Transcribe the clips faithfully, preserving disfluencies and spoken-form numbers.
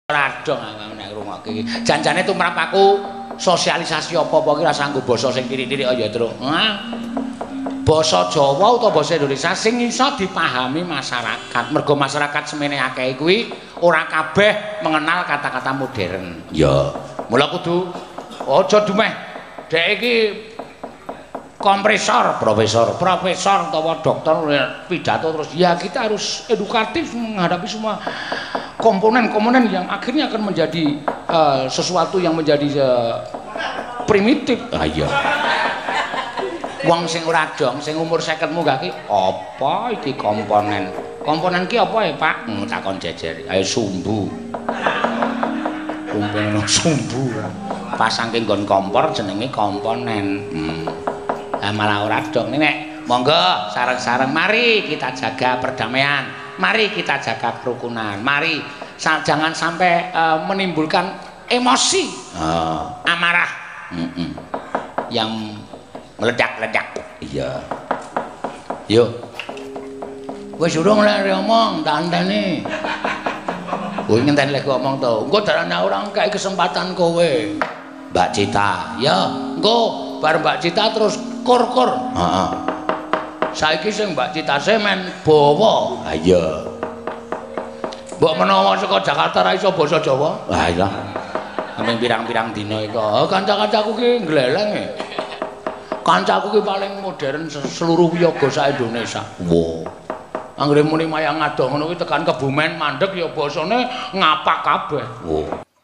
radong nek ngrungokke iki. Janjane tumrap aku sosialisasi apa-apa ki ora sanggo basa sing tirik-tirik kaya Tru. Hah? Basa Jawa utawa basa Indonesia sing iso dipahami masyarakat. Mergo masyarakat semene akeh kuwi ora kabeh mengenal kata-kata modern. Ya, mula kudu aja dumeh. Dek iki kompresor, profesor, profesor utawa dokter pidato terus ya kita harus edukatif menghadapi semua komponen-komponen yang akhirnya akan menjadi uh, sesuatu yang menjadi uh, primitif. Ah iya. Wong sing ora dong, sing umur seket munggah ki apa iki komponen? Komponen ki apa ya, Pak? Hmm, takon jejer. Ayo sumbu. Komponen sumbu. Pas saking nggon kompor jenenge komponen. Hmm. Lah malah ora dong nek monggo sareng-sareng mari kita jaga perdamaian. Mari kita jaga kerukunan. Mari jangan sampai uh, menimbulkan emosi, oh. amarah, mm -mm. yang meledak-ledak. Iya. Yuk. Wis urung lek ngomong, tak anteni. Kowe ngenteni lek ngomong to. Engko darane ora kei kesempatan kowe. Mbak Cita. Ya, engko bar Mbak Cita terus kur-kur. Heeh. Saiki sing Mbak Cita semen bawa. Ha iya. Mbok menawa saka Jakarta ra iso basa Jawa. Ha iya. Sampe pirang-pirang dina iku. Kanca-kancaku ki gleleng e. Kancaku ki paling modern seluruh wiyaga sak Indonesia. Wo. Anggere muni mayang ngadoh ngono kuwi tekan Kebumen mandeg ya basane ngapak kabeh. Wo.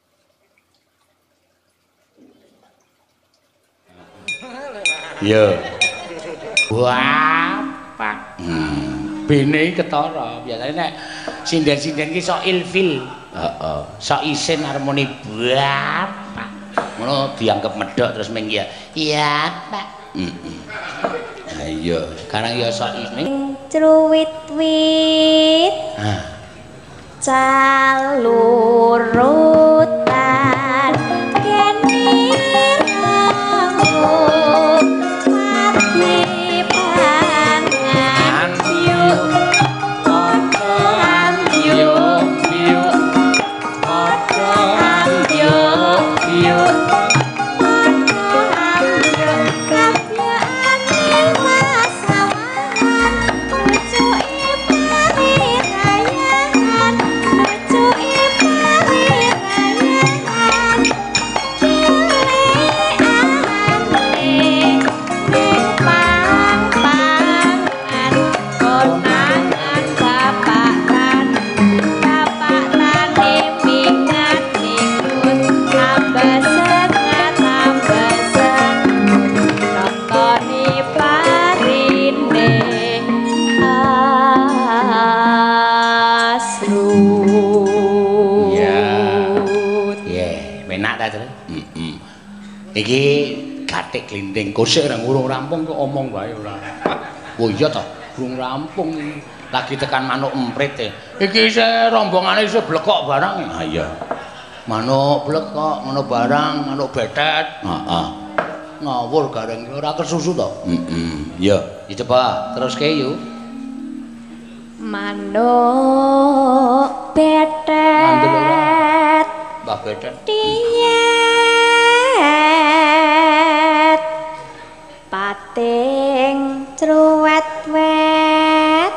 Iya. Wah, Pak. Hmm. Bene ketara. Biasane nek sinden-sinden ki sok ilfil. Heeh. Sok isin harmoni bapak. Ngono dianggep medhok terus ming ya. Iya, Pak. Heeh. Ha iya, karang ya sok isin. Cruwit-wit. Hah. Calurutan kene iki gatik glinding kosek ora ngurung rampung kok omong wae ora. Oh iya to, durung rampung lagi tekan manuk emprit e. Iki isih rombongane isih blekok barang. Ha iya. Manuk blekok, ngono barang, manuk betet. Heeh. Ngawur gareng ora kesusu to? Heeh. Iya, ya coba terus ke yuk. Manuk betet. Mbah betet. Pating cruwet-wet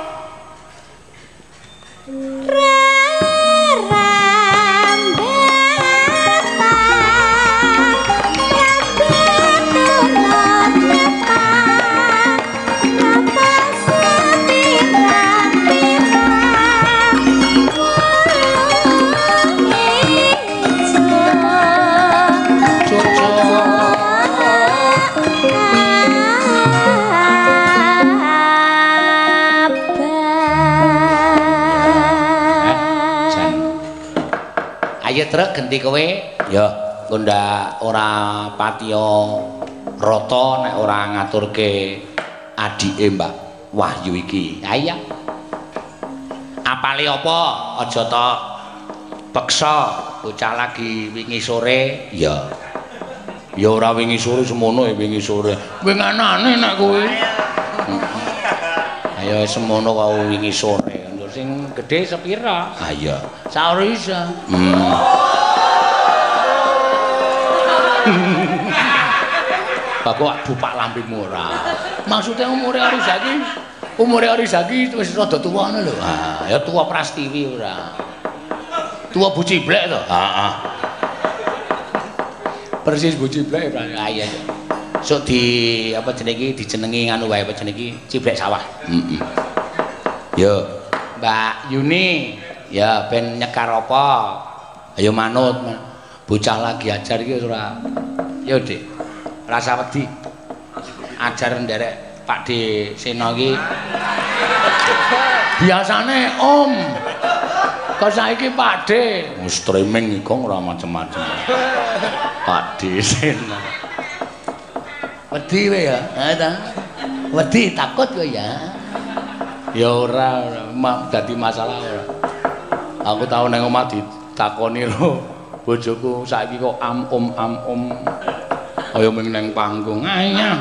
truk ganti kowe ya nggondak ora patiya rata nek ora ngaturke adike Mbak Wahyu iki. Ha iya. Apale apa aja ta peksa bocah lagi wingi sore ya. Ya ora wingi sore semono ya wingi sore. Winganane nek kowe. Ayo semono wae wingi sore. Sing gedhe sepira? Ah iya. Saurisa. Hmm. Bagok dupak lampimu ora. Maksude umure Ari Zaki, umure Ari Zaki wis rada tuwa ngono lho. Ah, ya tuwa Prastiwi ora. Tuwa Bu Ciblek to? Heeh. Persis Bu Ciblek ah iya. Sok di apa jenenge iki dijenengi nganu wae apa jenenge iki Ciblek sawah. Heeh. Yo, Mbak Yuni, ya ben nyekar apa? Ayo manut. Bocah lagi ajar iki ora. Yo, Dik. Rasa wedi. Ajar nderek Pak De Seno iki. Biasane Om. Kok saiki Pak De streaming iku ora macem-macem. Pak De Seno. Wedi wae ya. Ha ta. Wedi takut kowe ya. Ya ora, ora dadi masalah ora. Aku tau nang omah ditakoni lho bojoku saiki kok am om am om. Kaya ming nang panggung ayah.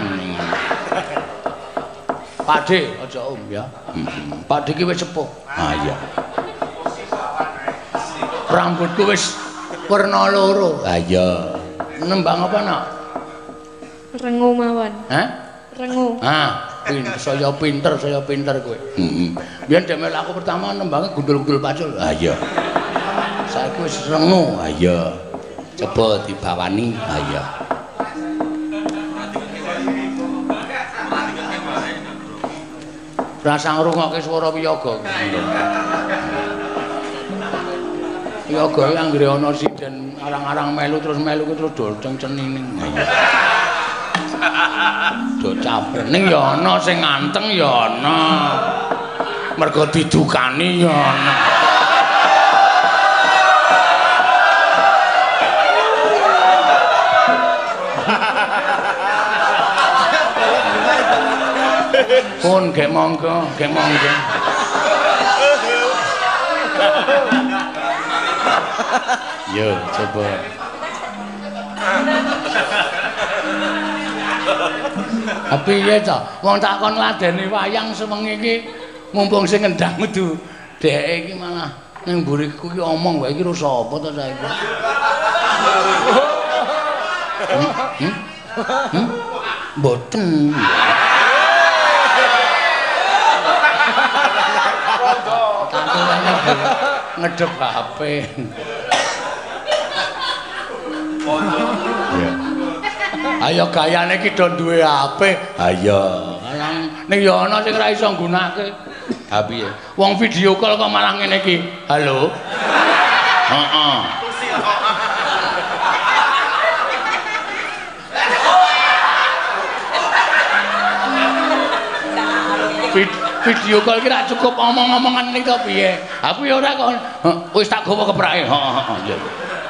Pak De, aja om ya. Hmm. Pak De ki wis sepuh. Ah iya. Rambutku wis werna loro. Ah iya. Nembang apa nak? Rengu mawon. Hah? Rengu. Ah, pinter, saya pinter, saya pinter kowe. Heeh. Biyen demel aku pertama nembange gundul-gundul pacul. Ah iya. Saiki wis rengu. Ah iya. Coba dibawani. Ah iya. Rasa ngrungokke swara wiyaga. Wiyaga iki anggere ana siden arang-arang melu terus melu terus dol ceng-cenining. Do caprening ya ana sing nganteng ya ana. Mergo didukani ya ana. Pun gek monggo, gek monggo. Yo, coba. Tapi ya to, wong takon ladeni wayang sewengi iki mumpung sing ngendang medu. Dek iki malah ning mburiku iki omong wae iki ro sapa to saiki. Hmm? Hmm? Hmm? Mboten. Ngedep H P. Ya. Ayo gayane iki do duwe H P. Ayo. Ning ya ana sing ora iso nggunakake. Ha piye? Wong video call kok malah ngene iki. Halo. Heeh. Video call ki ra cukup omong-omongan iki to piye? Aku ya ora kok wis tak gawa keprake. Heeh heeh.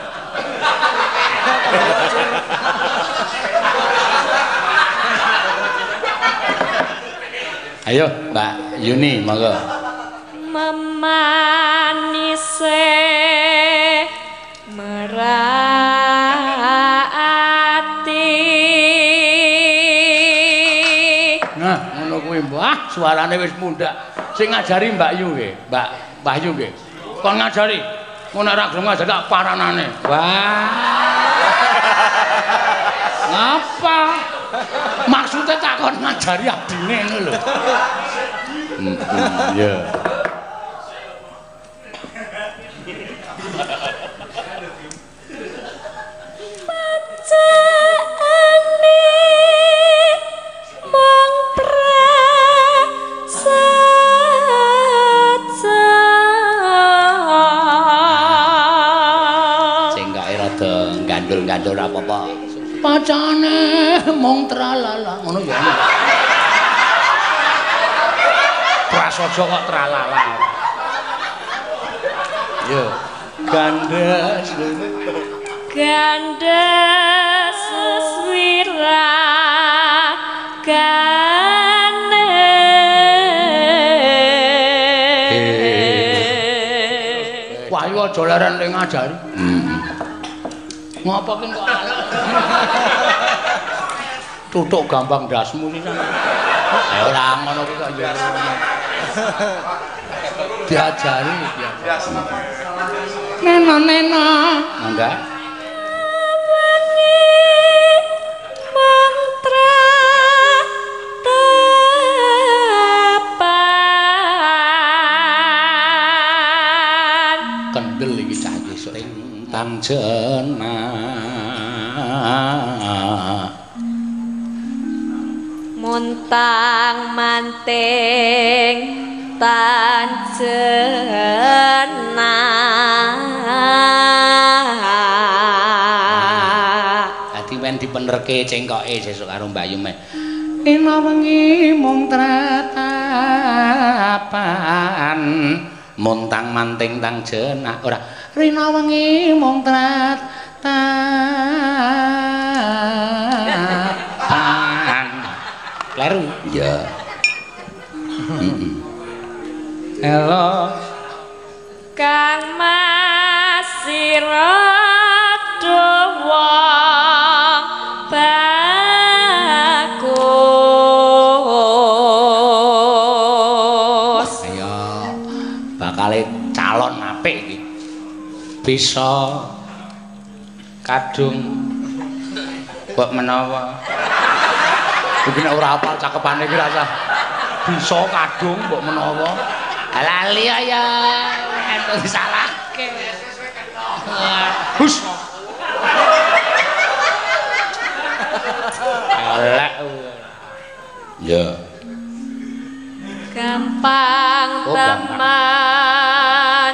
Ayo, Mbak Yuni, monggo. Memanise merati. Nah, ngono kuwi, Mbah, suarane wis mundhak. Sing ngajari Mbak Yu nggih, Mbak Mbah Yu nggih. Kon ngajari. Ngono ora gelem ngajari tak paranane. Wah. Ngapa? Maksudnya takon ngajari adine ngono lho. Heeh, iya. Pancane mung prasaja. Sing gak rada gandul-gandul apa-apa. Pacane mung tralala ngono ya. Prasaja kok tralala. Yo, gandes. Gandes suswira gane. Wah, iki aja leren ning ngajari. Heeh. Ngapa ki kok tutuk gampang dasmu sih sampe. Ya ora ngono kuwi kok ya. Diajari biasa. Nena-nena. Mangga. Mantra tanjena muntang manting tanjena dadi men dipenerke cengkoke sesuk karo Mbak Yume dina wengi mung tratapan muntang manting tanjena ora rina wengi mung tratapan kleru ya halo kang masira dawa bagus ayo bakale calon apik iki bisa kadung mbok menawa iki nek ora apal cakepane iki rasa bisa kadung mbok menawa lali ya entuk disalahke hus elek ya gampang oh, teman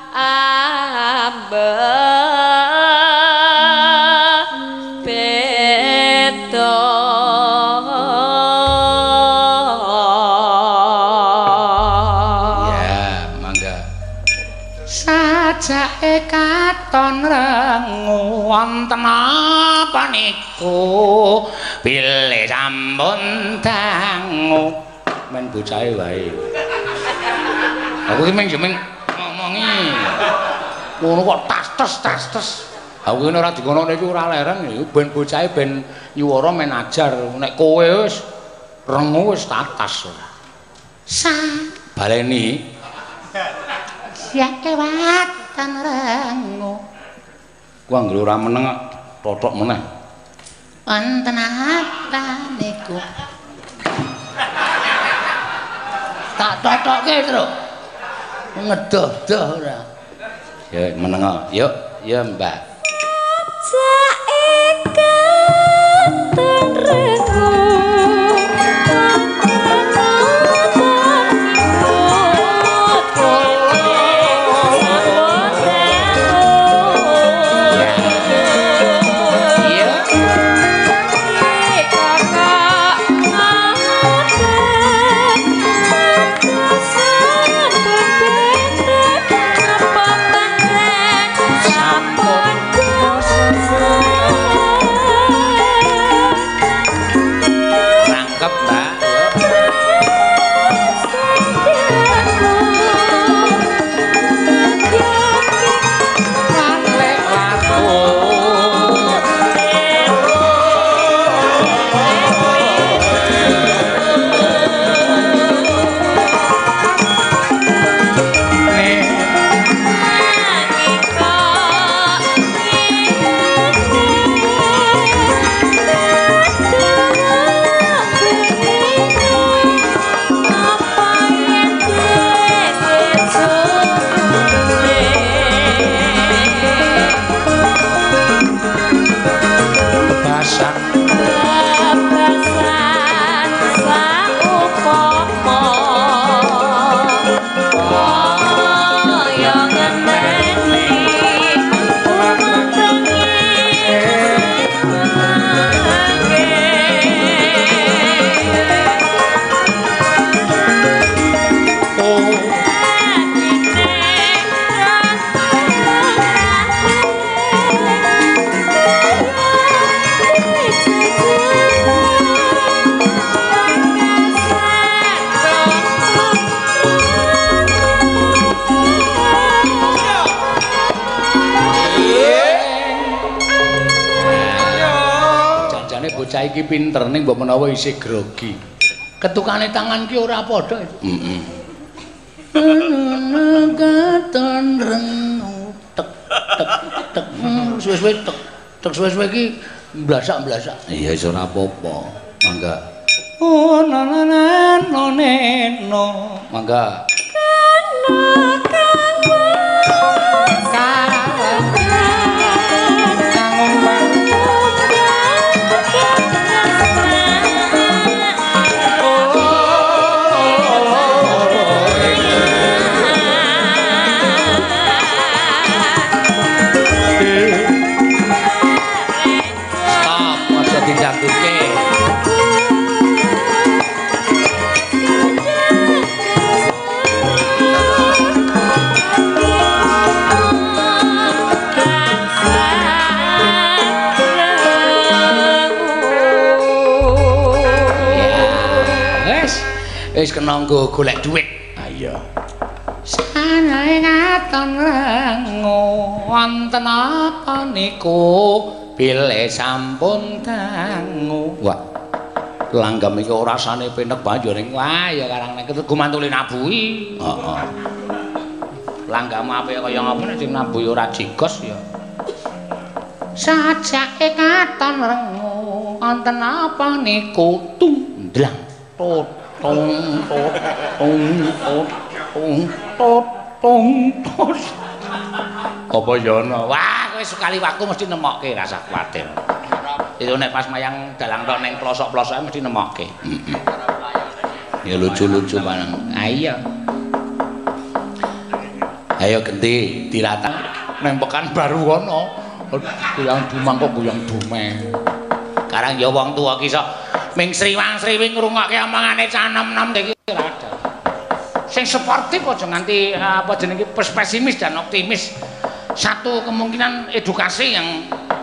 ambe beto ya mangga sajake katon rengu wonten apa niku pilih sampun dangu men bocahe wae aku iki mung jemeng ngomongi ngono kok tas-tes tas-tes aku ini ora dikono niku ora lereng ben bocahe ben nyuwara men ajar nek kowe wis rengu wis tatas sa baleni siake watan rengu ku anggere ora meneng totok meneh wonten apa niku tak totokke terus ngedoh-doh ora ya meneng yuk ya Mbak saeke tenregu bocah iki pinter ning mbok menawa isih grogi. Ketukane tangan ki ora padha. Heeh. Katon rengu tek tek tek suwe-suwe tek tek suwe-suwe iki mblasak-mblasak. Iya iso ora apa-apa. Mangga. Oh nanan noneno. Mangga. Kana kang Wis kena nggo golek dhuwit. Ha iya. Sanae ngaton rengo wonten apa niku bile sampun dangu. Wah. Langgam iki ora rasane penek banjur ning wah ya karang nek gumantuli nabuhi. Heeh. Langgam ape kaya ngapa nek sing nabuhi ora jigos ya. Sajake katon rengo wonten apa niku tundlang tot tong tot tong tot tong tot tong tot. Apa ya ana? Wah kowe sekali waku mesti nemokke rasa kuwatir. Itu nek pas mayang dalang tok ning plosok-plosoke mesti nemokke. Heeh. Ya lucu-lucu barang. Ah iya. Ayo genti dirata nang Pekanbaru kono. Kuyang dumang kok kuyang dume. Karang ya wong tuwa ki iso ming sriwang-sriwing ngrungokke omongane cah nom-nom iki rada. Sing sportif aja nganti apa jenenge pesimis dan optimis. Satu kemungkinan edukasi yang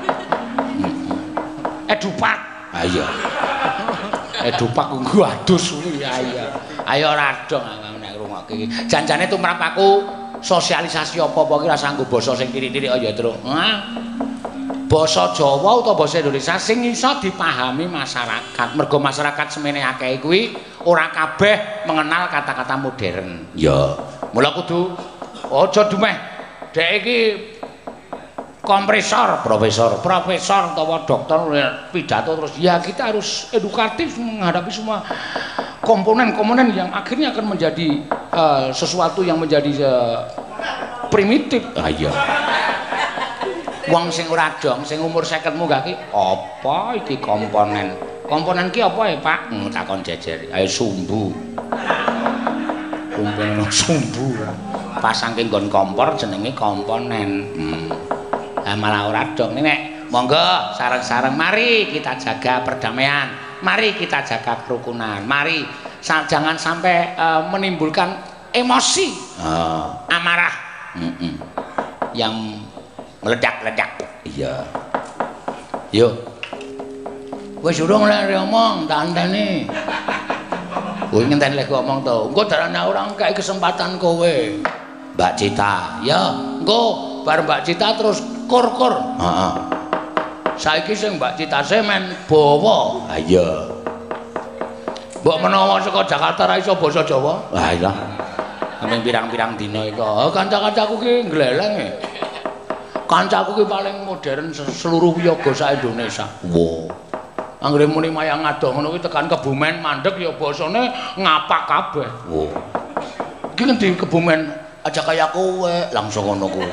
edupak. Ayo. Edupak nggo adus kuwi ayo. Ayo radong nek ngrungokke iki. Janjane tumrap aku sosialisasi apa-apa ki rasa nggo basa sing tirik-tirik ya, Tru. Hah? Basa Jawa utawa basa Indonesia sing iso dipahami masyarakat. Mergo masyarakat semene akeh kuwi ora kabeh mengenal kata-kata modern. Ya. Mula kudu aja dumeh. Dek iki kompresor, profesor, profesor utawa dokter pidato terus ya kita harus edukatif menghadapi semua komponen-komponen yang akhirnya akan menjadi uh, sesuatu yang menjadi uh, primitif. Ah iya. Wong sing ora dong, sing umur seket munggah ki apa iki komponen? Komponen ki apa ya, Pak? Hmm, takon jejer. Ayo sumbu. Komponen sumbu. Pas saking nggon kompor jenenge komponen. Hmm. Lah malah ora dong nek monggo sareng-sareng mari kita jaga perdamaian. Mari kita jaga kerukunan. Mari jangan sampai uh, menimbulkan emosi, oh. amarah, mm -mm. yang meledak-ledak. Iya. Yuk. Wis urung lek ngomong, tak anteni. Kowe ngenteni lek ngomong to. Engko darane ora kei kesempatan kowe. Mbak Cita. Ya, engko bar Mbak Cita terus kur-kur. Heeh. Saiki sing Mbak Cita semen bawa. Ha iya. Mbok menawa saka Jakarta ra iso basa Jawa. Ha iya. Sampe pirang-pirang dina iku. Kanca-kancaku ki gleleng e. Kancaku ki paling modern seluruh wiyaga sak Indonesia. Wo. Anggere muni mayang adoh ngono kuwi tekan Kebumen mandeg ya basane ngapak kabeh. Wo. Iki ngendi Kebumen aja kaya kowe langsung ngono kuwi.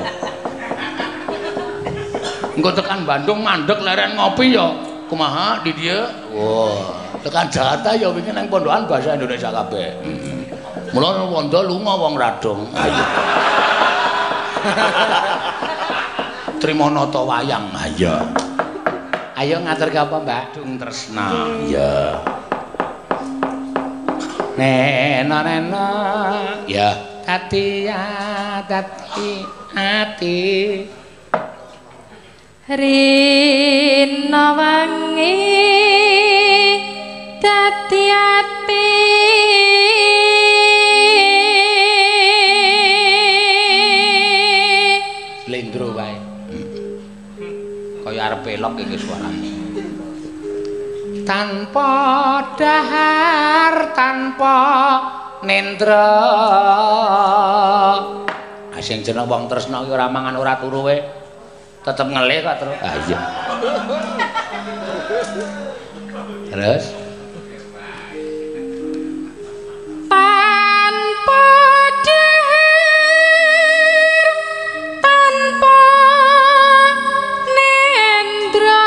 Engko tekan Bandung mandeg leren ngopi ya kumaha di dia. Wo. Tekan Jakarta ya wingi nang pondokan bahasa Indonesia kabeh. Heeh. Mula wondo lunga wong radong. Ayo. Trimonata wayang. Ayo. Ayo ngaturke apa, Mbak? Dung tresna. Iya. Nena nena. Ya. Dadi dadi ati. Rina wangi dadi ati. Slendro wae. Kaya arep elok iki suarane. Tanpa dahar, tanpa nendra. Ah sing jeneng wong tresna iki ora mangan ora turu wae. Tetep ngelih kok terus. Ah iya. Terus tanpa dahar, tanpa nendra.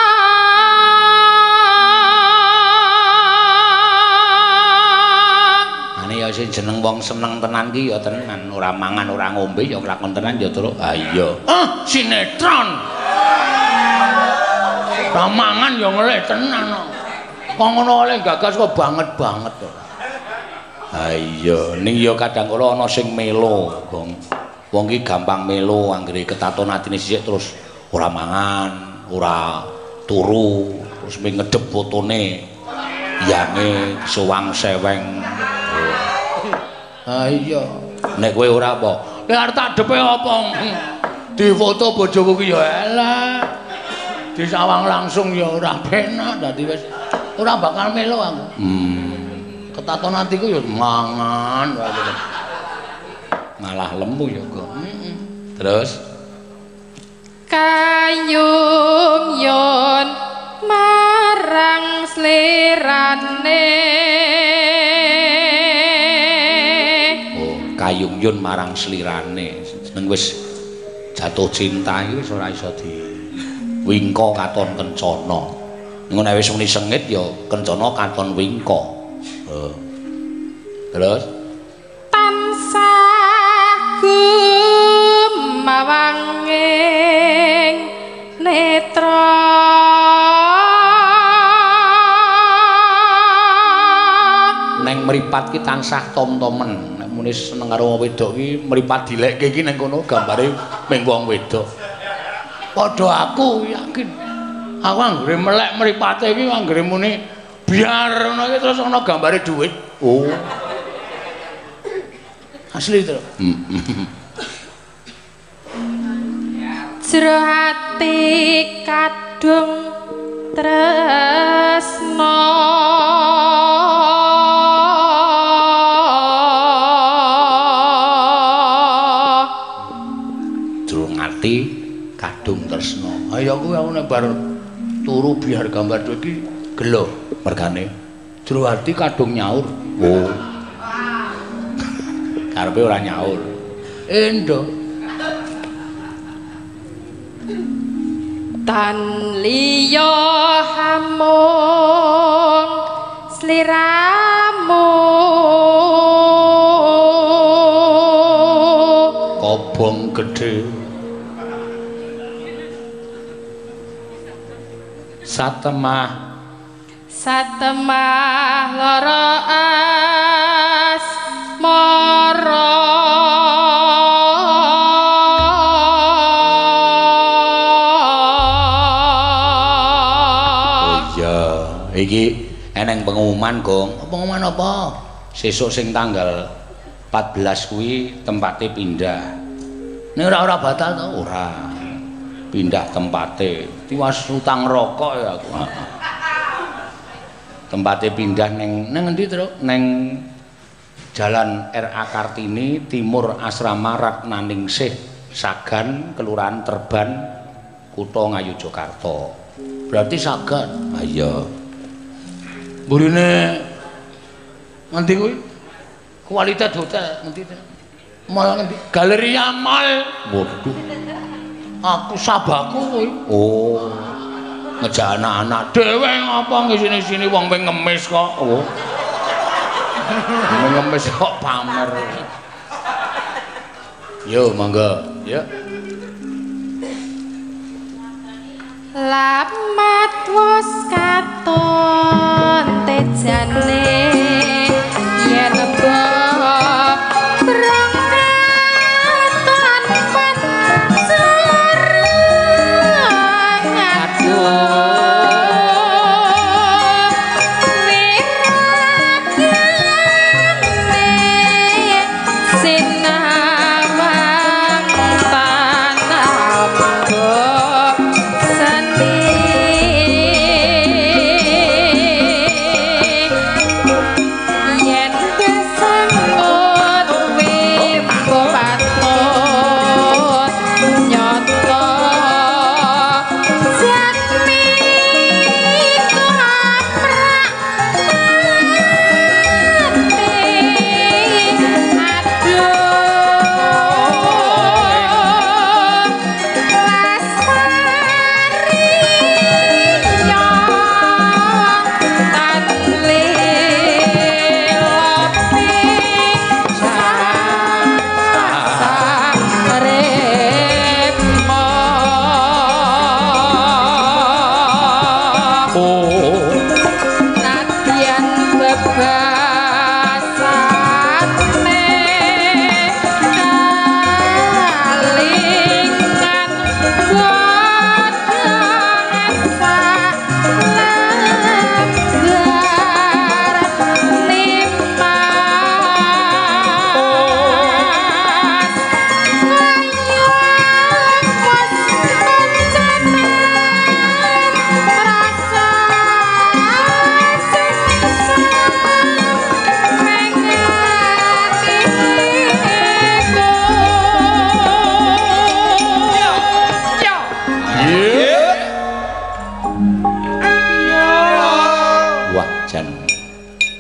Ane ya sing jeneng wong seneng tenan ki ya tenan, ora mangan ora ngombe ya kelakon tenan ya terus. Ah iya. Ah sinetron. Ora mangan ya ngelih tenan kok. Kok ngono oleh gagas kok banget-banget kok. Ha iya, ning ya kadang kala ana sing melo, Gong. Wong ki gampang melo anggere ketaton atine sithik terus ora mangan, ora turu, terus ming ngedep fotone. Yange suwang seweng. Ha iya. Nek kowe ora apa? Nek arep tak depe apa? Difoto bojoku ki ya elah. Disawang langsung ya ora penak dadi wis ora bakal melu aku. Hmm. Ketaton atiku ya mangan wae. Malah lemu ya kok. Heeh. Terus kayung yon marang slirane. Oh, kayung yun marang slirane. Seneng wis jatuh cinta iki wis ora iso di wingko katon kencana. Ning nek wis muni sengit ya kencana katon wingko. Heeh. Terus tansah gumawanging netra neng mripat ki tansah tom-tomen. Nek muni seneng karo wong wedok ki mripat dilekke iki nang kono gambare ming wong wedok. Padha aku yakin. Aku anggere melek mripate iki anggere muni biar ngono iki terus ana gambare dhuwit. Oh. Asli to. jero ati kadung tresno jero ati kadung tresno. Ayo aku aku nek bar turu biar gambar dhuwit iki gelo mergane jero ati kadung nyaur. Oh. Karepe ora nyaur. Endo tan liya hamung sliramu kobong gedhe satemah satemah lara asmara iki eneng pengumuman Gong. Pengumuman apa? Sesuk sing tanggal empat belas kuwi tempate pindah. Nek ora-ora batal to? Ora. Pindah tempate. Tiwas utang rokok ya aku. Tempate pindah neng neng endi, Truk? Neng Jalan R A Kartini Timur Asrama Ratnaningsih Sagan Kelurahan Terban Kutha Ngayogyakarta. Berarti Sagan. Ah iya. Burine ngendi kuwi? Kualitas hotel ngendi to? Mal ngendi? Galeria Mall. Waduh. Aku sabaku kuwi. Oh. Ngejak anak-anak dhewe ngapa ngisini-sini wong ping ngemis kok. Oh. Ngemis kok pamer. Yo monggo, ya. Lamat wos katon tejane yen mbok prongkatan pancurang aduh wiragane sinawang tanah seni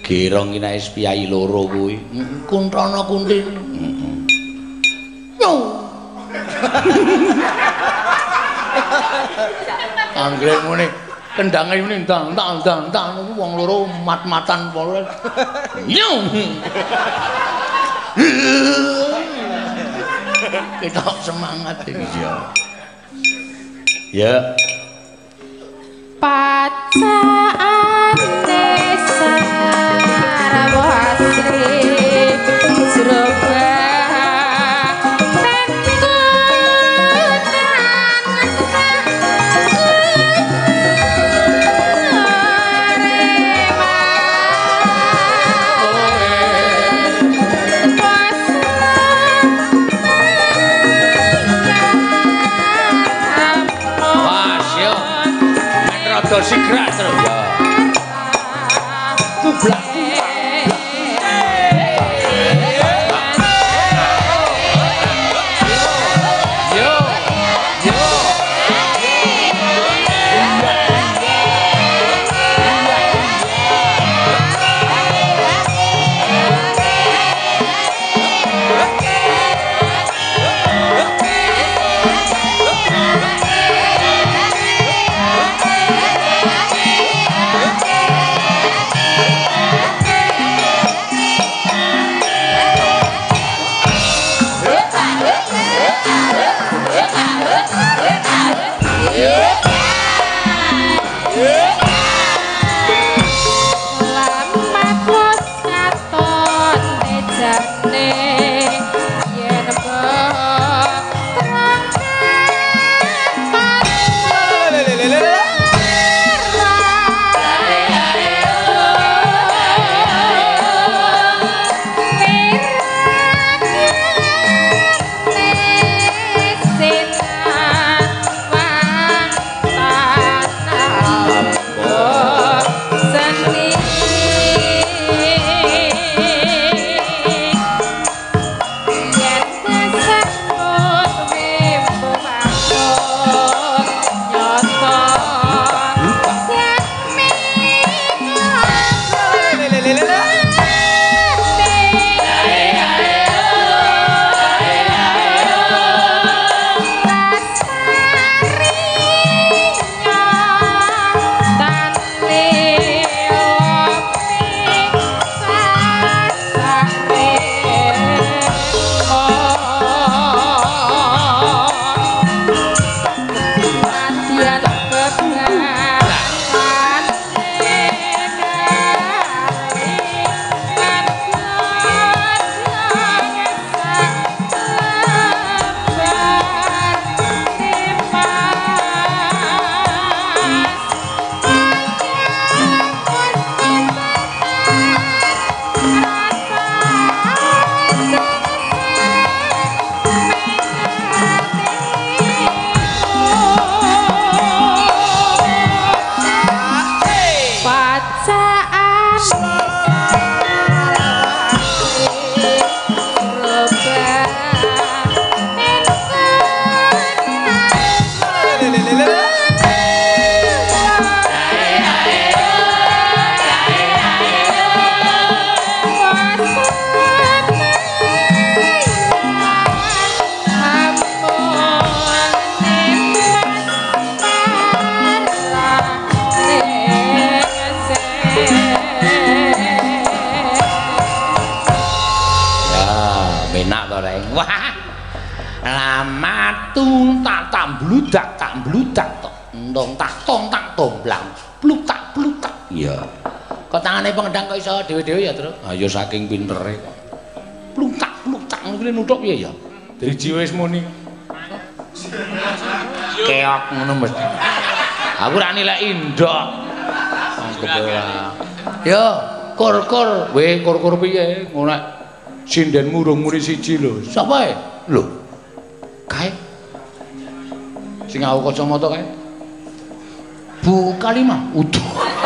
Gerong ki nek piyai loro kuwi. Kuntana Kuntin. Heeh. Yo. Anggere muni kendange muni ndang ndang ndang ndang wong loro mat-matan pol. Yo. Kita semangat iki ya. Ya. Pacaane sarawasri jroba Sigrak terus ya. Tublak. Bludak tak bludak tok. Entong tak tong tak tomblang. Plutak plutak. Iya. Kok tangane pengendang kok iso dhewe-dhewe ya, Tru? Ah ya saking pintere kok. Plutak plutak ngene nuthuk piye ya? Driji wis muni. Keok ngono mesti. Aku ora nilai indok. Ya, kur-kur. Weh, kur-kur piye? Ngono sinden murung muni siji lho. Sapa e? Lho. Kae sing aku kacamata kae. Bu Kalimah utuh.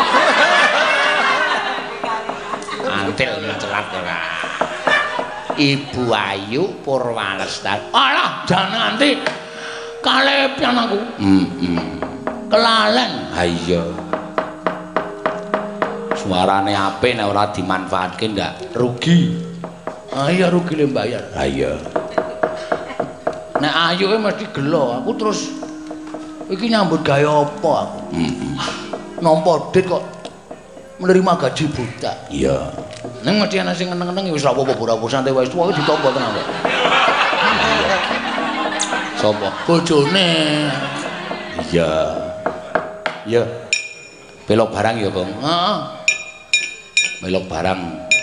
Antil mencelat ora. Ibu Ayu Purwalestari. Alah, jan nanti kalepian aku. Heeh. Kelalen. Ha iya. Suarane apik nek ora dimanfaatke ndak rugi. Ah iya rugi le bayar. Ha iya. Nek ayuke mesti gelo, aku terus iki nyambut gawe apa aku? Heeh. Nampa dit kok menerima gaji buta. Iya. Ning mesti ana sing ngeneng-ngeneng wis ora apa-apa ora santai wae tuwa ditampa tenan kok. Sopo? Bojone. Iya. Iya. Belok barang ya, Bang. Heeh. Belok barang.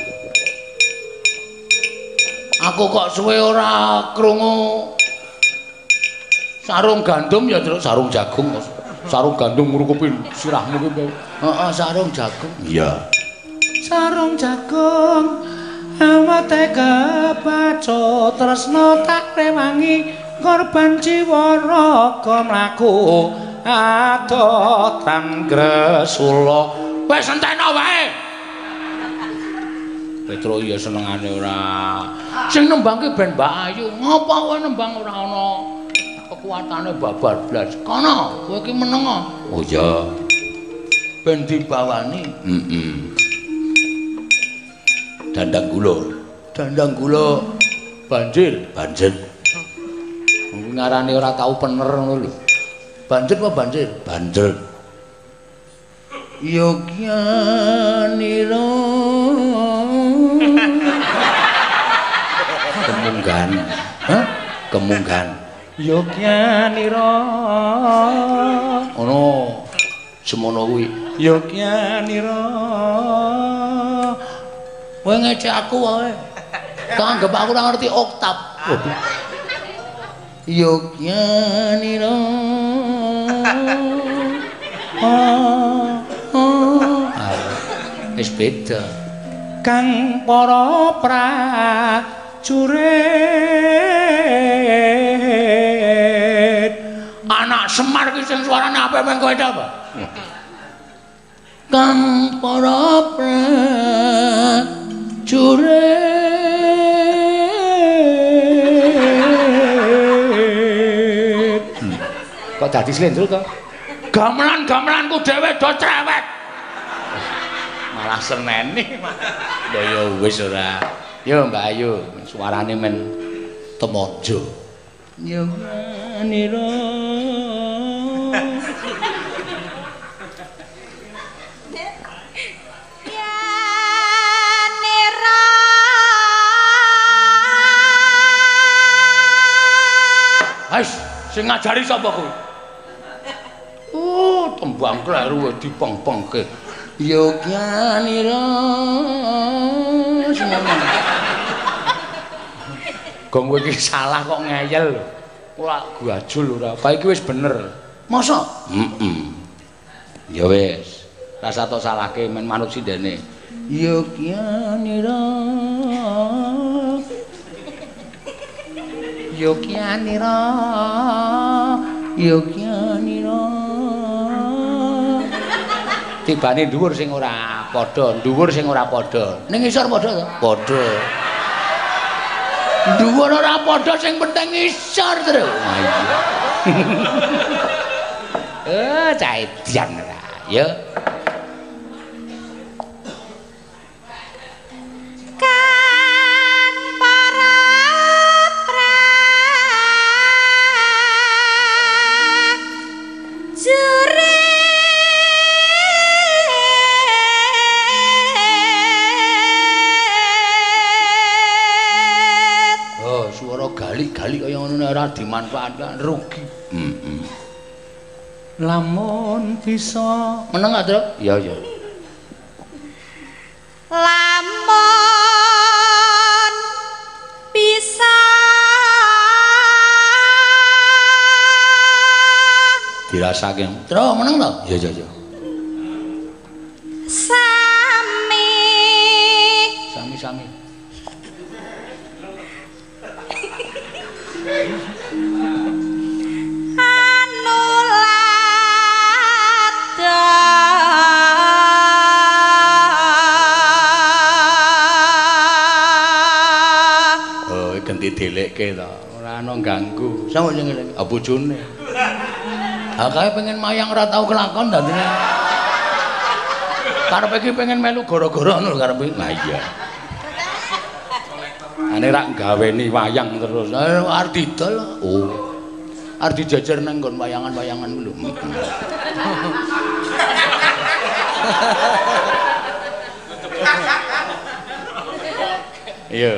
Aku kok suwe ora krungu sarung gandum ya terus sarung jagung. Sarung gandum ngrukupi sirahmu ki. Heeh, sarung jagung. Iya. Sarung jagung awate kepacut tresno tak rewangi korban jiwa raga mlaku adotan gresula. Wis enteno wae. Petro ya senengane ora. Sing nembangke ben Mbak Ayu. Ngapa kowe nembang ora ana kekuatane babar blas? Kono, kowe iki meneng. Oh iya. Ben dibawani. Heeh. Dandang kula. Dandang kula banjir, banjir. Ngarane ora tau pener ngono lho. Banjir apa banjir? Banjir. Yogyanira Kemunggan. Hah? Kemunggan. Yogyanira. Ono semono kuwi. Yogyanira. Kowe ngecek aku wae. Tak anggap aku ora ngerti oktav. Yogyanira. Ah, ah. Wis beda. Kang para prajurit. Anak Semar ki sing suarane apik meng kowe ta, Pak? Kang para prajurit. Hmm. Kok dadi slendro kok? Gamelan-gamelanku dhewe do cerewet. Malah seneni. Lho ya wis ora. Yo Mbak Ayu, suarane men temojo. Yo nira. Ais, sing ngajari sapa kuwi? Oh, tembang kleru dipeng-pengke. Yogyanira. Gong kowe iki salah kok ngeyel lho. Ora guajul ora. Apa iki wis bener. Masa? Heeh. Ya wis. Rasa tok salahke men manut sindene. Yogyanira. Yogyanira. Yogyanira. Tibane dhuwur sing ora padha, dhuwur sing ora padha. Ning isor padha to? Padha. Dhuwur ora padha sing penting isor terus. Ah iya. Eh, cah edian ora. Ya. Gali kaya ngono ora dimanfaatkan rugi. Heeh. Lamun bisa meneng gak, Tru? Iya, iya. Lamun bisa dirasake. Tru, meneng to? Iya, iya, iya. Sami. Sami-sami. Dilekke to, ora ana ganggu. Sapa sing ngene? Ah bojone. Ah kae pengen mayang ora tau kelakon dadine. Karepe iki pengen melu gara-gara ngono karepe. Nah iya. Ane rak gaweni wayang terus. Arep didol. Oh. Arep dijajar nang nggon wayangan-wayangan lho. Iya.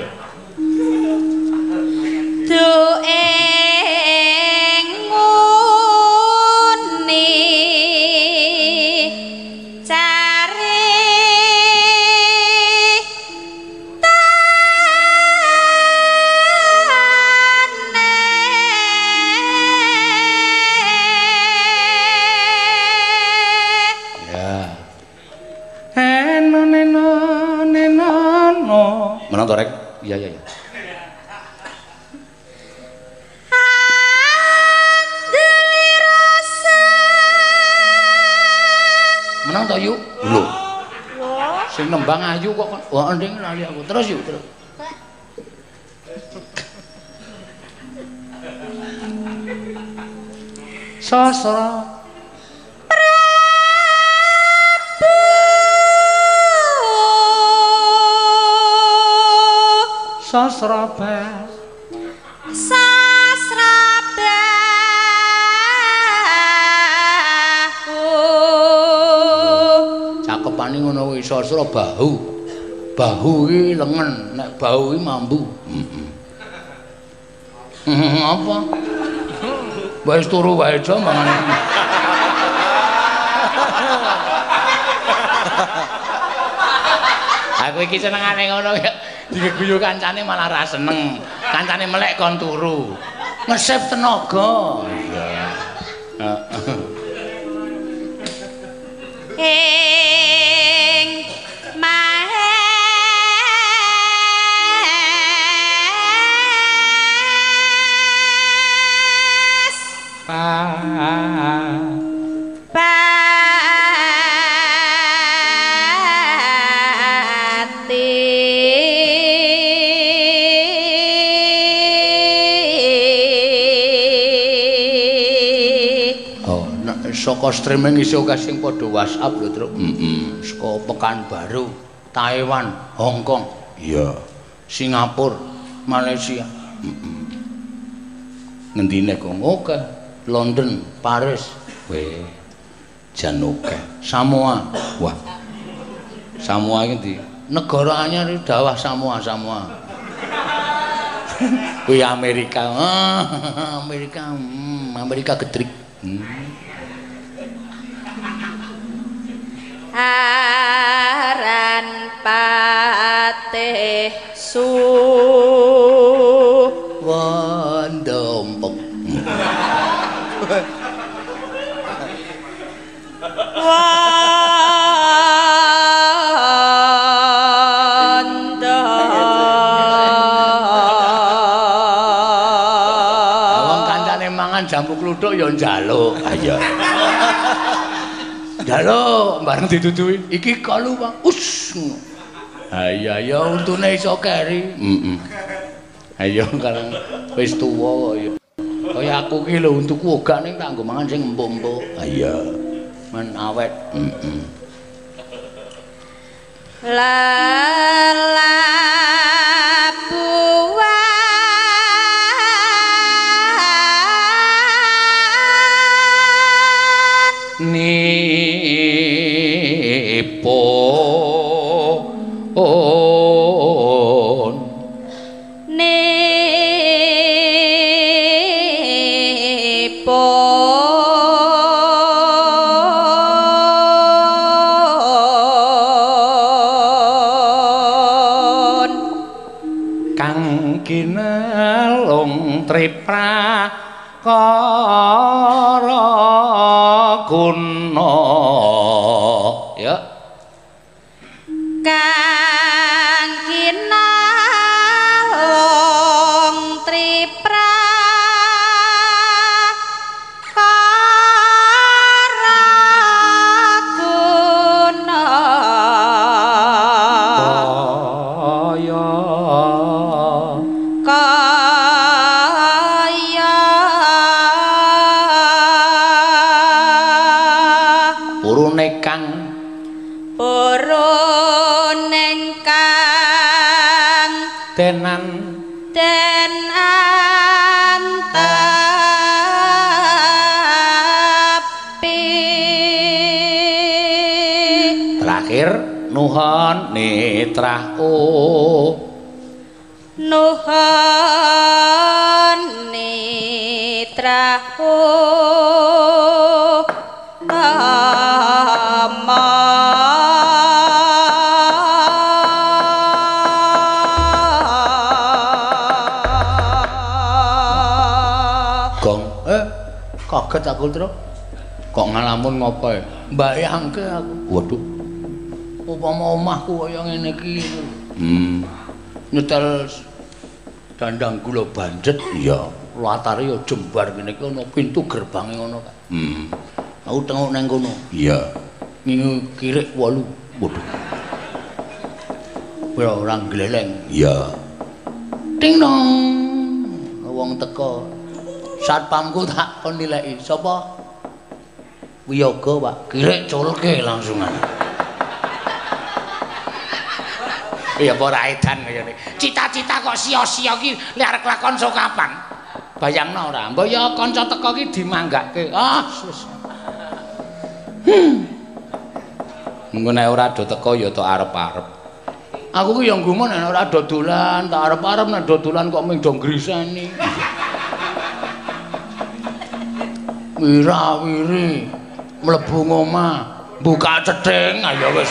Duke nguni cari tane ya eno neno neno no menang to rek iya iya iya menang to yuk lho sing nembang ayu kok wah nding lali aku terus yuk terus sasra Sasrabahu Sasrabahu cakepane ngono kuwi Sasrabahu bahu iki lengen nek bahu iki mambu heeh apa wis turu wae aja mangane aku iki senengane ngono ya diguyu kancane malah ra seneng kancane melek kon turu ngesep tenaga iya ing mahes pa saka streaming iso kasing padha WhatsApp lho, Truk. Heeh. Saka Pekanbaru, Taiwan, Hong Kong. Iya. Singapura, Malaysia. Heeh. Ngendine kok oke. London, Paris. Weh. Jan oke. Samoa. Wah. Samoa iki ndi? Negara anyar dawah Samoa, Samoa. Kuwi Amerika. Ah, Amerika. Hmm, Amerika gedrik. Hmm. aran patih su wandompok wanda wong kancane mangan jambu kluthuk ya njaluk ayo njaluk bareng dituduhi iki kalu Bang us ayo ya untune iso keri heeh ayo kareng wis tuwa kok ya kaya aku ki lho untuku ogah ning tak nggo mangan sing empuk-empuk ayo men awet heeh lelabuan nipun nipun kang kinelung triprakara guna ya kang kinalong triprakara guna kaya kaya purune kang purun ingkang tenan den antapi terakhir nuhun netrah oh nuhun netrah oh kaget aku terus kok ngalamun ngopo ya mbayangke aku waduh upama omahku kaya ngene iki hmm nyetel dandang gula banjet iya latare ya jembar ngene iki ana pintu gerbange ngono kan hmm aku tengok nang kono iya ngingu kirik wolu waduh ora orang gleleng iya ting dong wong teko satpamku tak kon nilai sapa wiyaga Pak kirek culke langsungan iya apa ora edan kaya ngene cita-cita kok sia-sia ki lek arek lakon sok kapan bayangno ora mbok ya kanca teko ki dimanggake ah wis engko nek ora do teko ya tok arep-arep aku ki ya nggumun nek ora dodolan tak arep-arep nek dodolan kok ming do ngriseni wirawiri mlebu ngomah buka cedheng ayo wis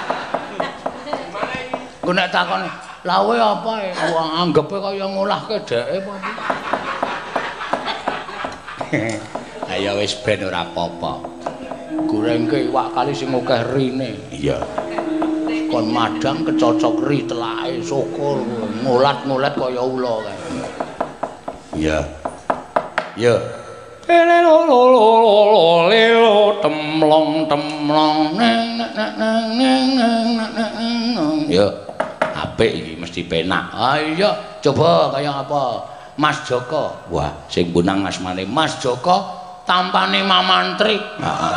engko nek takon lha kowe apa e anggepe kaya ngolahke dheke apa ayo wis ben ora apa-apa gorengke iwak kali sing akeh rine iya kon madang kecocok ri telake syukur ngolat-ngolat kaya ula kan iya iya lelo lolo lelo temlong temlong neng neng neng neng neng yo apik iki mesti penak ah iya coba kaya apa Mas Joko wah sing bunang asmane Mas Joko tampane mamantri heeh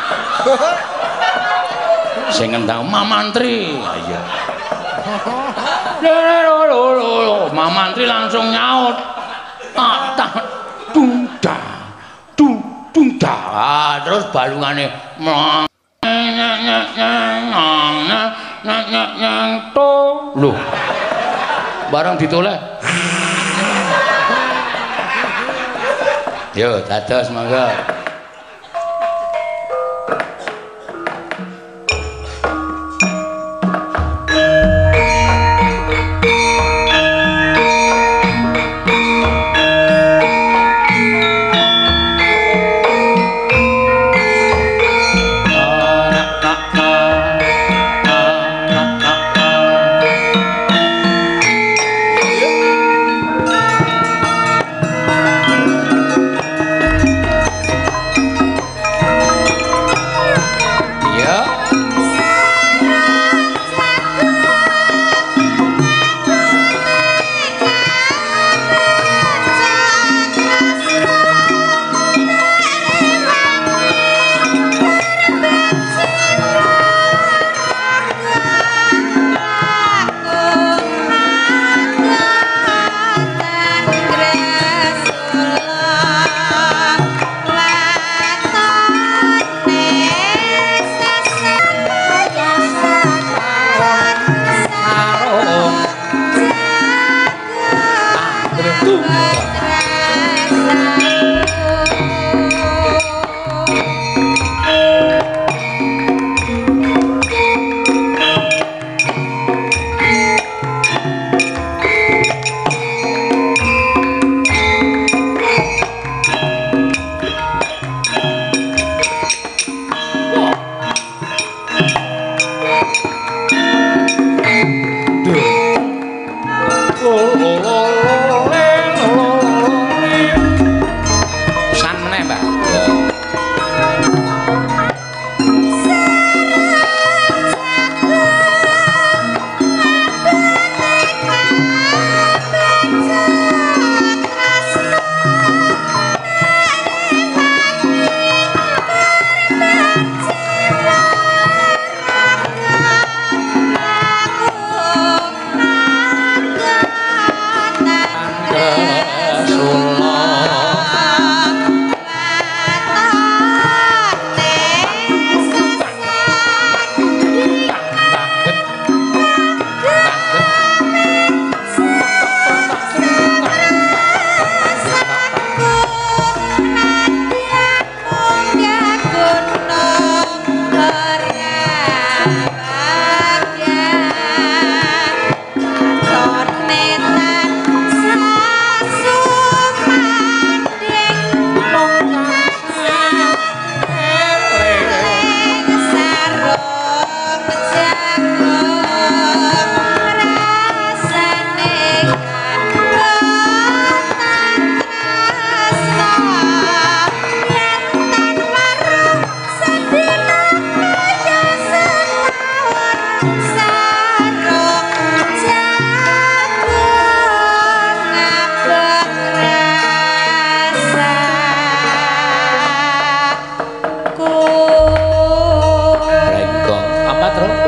sing ngendang mamantri ah iya lelo lolo mamantri langsung nyaut ah tungda dung dung dah terus balungane nyang nyang nyang nyang nyang nyang nyang to lho barang ditoleh yo dados monggo